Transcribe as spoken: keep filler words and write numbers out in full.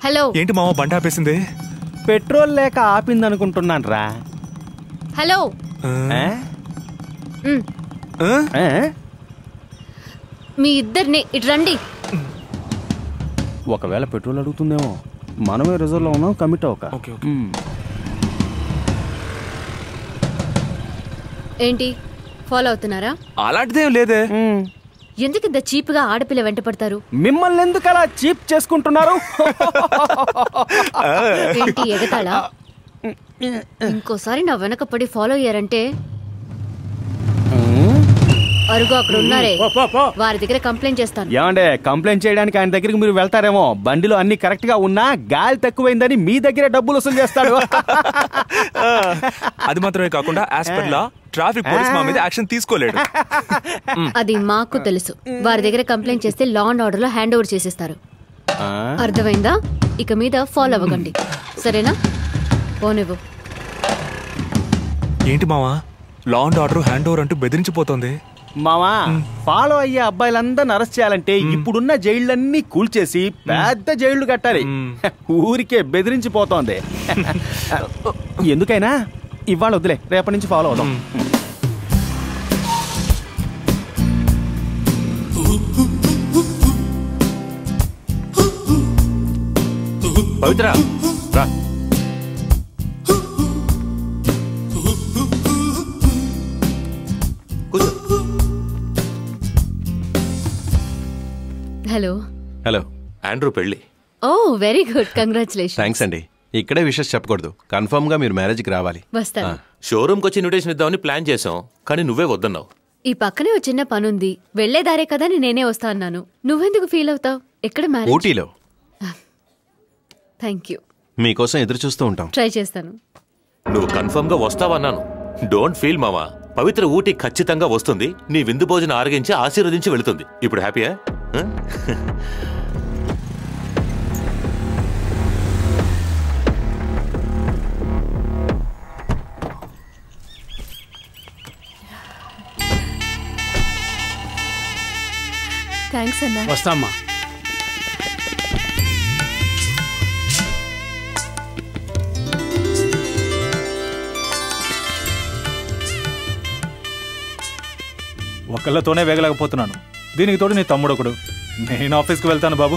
Hello ఏంటి మామ బండి ఆపేసింది? పెట్రోల్ లేక ఆపింది అనుకుంటున్నాను రా. హలో మీ ఇద్దరిని ఇటు రండి. ఒకవేళ పెట్రోల్ అడుగుతుందేమో, మనమే రిజర్వ్ లో ఉన్నాం, కమిట్ అవ్వక. ఏంటి ఫాలో అవుతున్నారా? అలాంటిదేం లేదే. ఎందుకు ఇంత చీప్ గా ఆడపిల్ల వెంట పడతారు? మిమ్మల్ని ఎందుకు అలా చీప్ చేసుకుంటున్నారు? ఏంటి ఎగతాళా? ఇంకోసారి నా వెనక పడి ఫాలో అయ్యారంటే అరుగు అక్కడ ఉన్నారే వారి దగ్గర కంప్లైంట్ చేస్తాను. ఏమండే, కంప్లైంట్ చేయడానికి ఆయన దగ్గరికి మీరు వెళ్తారేమో, బండిలో అన్ని కరెక్ట్ గా ఉన్నా గాలి తక్కువైందని మీ దగ్గరే డబ్బులు వసూలు చేస్తాడు. అది మాత్రమే కాకుండా హాస్పిటల్ ట్రాఫిక్ పోలీస్ మా మీద యాక్షన్ తీసుకోలేడు. అది మాకు తెలుసు. వారి దగ్గర కంప్లైంట్ చేస్తే లా అండ్ ఆర్డర్ లో హ్యాండ్ ఓవర్ చేసేస్తారు. అర్థమైందా? ఇక మీద ఫాలో అవ్వకండి, సరేనా? పోనివ్వు. ఏంటి మావా law and order hand over అంటూ బెదిరించిపోతుంది? మావా, ఫాలో అయ్యే అబ్బాయిలందరిని అరెస్ట్ చేయాలంటే ఇప్పుడున్న జైళ్ళన్నీ కూల్చేసి పెద్ద జైళ్లు కట్టాలి. ఊరికే బెదిరించిపోతోంది. ఎందుకైనా ఇవాళ వద్దులే, రేపటి నుంచి ఫాలో అవుదాం. పవిత్ర రా. హలో. హలో. ఆండ్రూ పెళ్లి. Oh very good, congratulation. Thanks అండి. ఇక్కడే విషయం చెప్పకూడదు, కన్ఫర్మ్ గా మీరు మ్యారేజ్ కి రావాలి. వస్తాను. షోరూమ్ కి వచ్చి ఇన్విటేషన్ ఇద్దామని ప్లాన్ చేసాం, కానీ నువ్వే వద్దన్నావు. ఈ పక్కనే ఒక చిన్న పనుంది, వెళ్లేదారే కదా నేనే వస్తా అన్నాను. నువ్వెందుకు ఫీల్ అవుతావు? ఎక్కడ మ్యారేజ్? ఊటీలో. Thank you. మీకోసం ఎదురు చూస్తూ ఉంటాం. ట్రై చేస్తాను. నువ్వు కన్ఫర్మ్ గా వస్తావన్నాను. డోంట్ ఫీల్ మామా, పవిత్ర ఊటీ ఖచ్చితంగా వస్తుంది. నీ విందు భోజనం ఆరగించి ఆశీర్వదించి వెళుతుంది. ఇప్పుడు హ్యాపీయా? థ్యాంక్స్ అన్నా. వస్తామ్మా. ఒకళ్ళతోనే వేగలేకపోతున్నాను, దీనికి తోడు నీ తమ్ముడు ఒకడు. నేను ఆఫీస్కి వెళ్తాను బాబు.